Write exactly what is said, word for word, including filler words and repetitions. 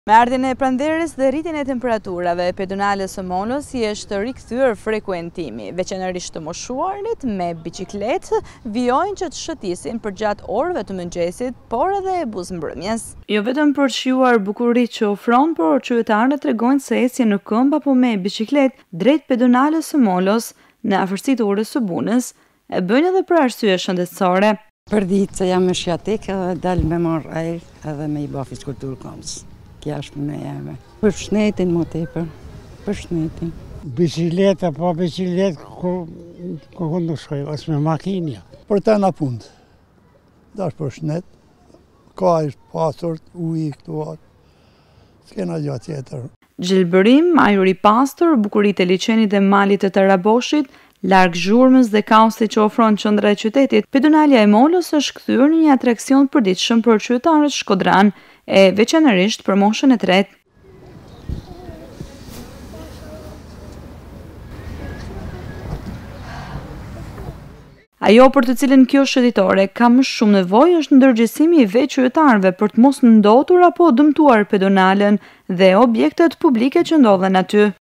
Me ardhin e pranverës dhe rritjen e temperaturave, pedonales së Molos i është rikthyer frekuentimi, veçanërisht të moshuarit me biçikletë vijojnë që të shëtisin përgjatë orëve të mëngjesit, por edhe e buzëmbrëmjes. Jo vetëm për të shijuar bukuritë që ofron, por qytetarët tregojnë se ecjen në këmbë apo me biçikletë drejt pedonales së Molos në afërsi të orës së bunës e bëjnë edhe për arsye shëndetësore. Për ditë se jam me shjatik edhe dal me marr ajër edhe me i bë fizikulturë këmbës. Kja është më jeme. Për shnetin më tepër, për shnetin. Bicikletë, po bicikletë, ku këndu shkoj, është me makinja. Për të në punë, dash për shnet, ka është pasur, ujë, këtu atë, s'kena gjatë tjetër. Gjelbërim, ajër i pastër, bukuritë e liçenit dhe malit të Taraboshit, larg zhurmës dhe kaosit që ofron qendra e qytetit, pedonalja e Molos është kthyer në një atraksion përditshëm për qytetarët shkodran, e veçanërisht për moshën e tretë. Ajo për të cilën kjo shëtitore ka më shumë nevojë është ndërgjegjësimi i vetë qytetarëve për të mos ndotur apo dëmtuar pedonalen dhe objektet publike që ndodhen aty.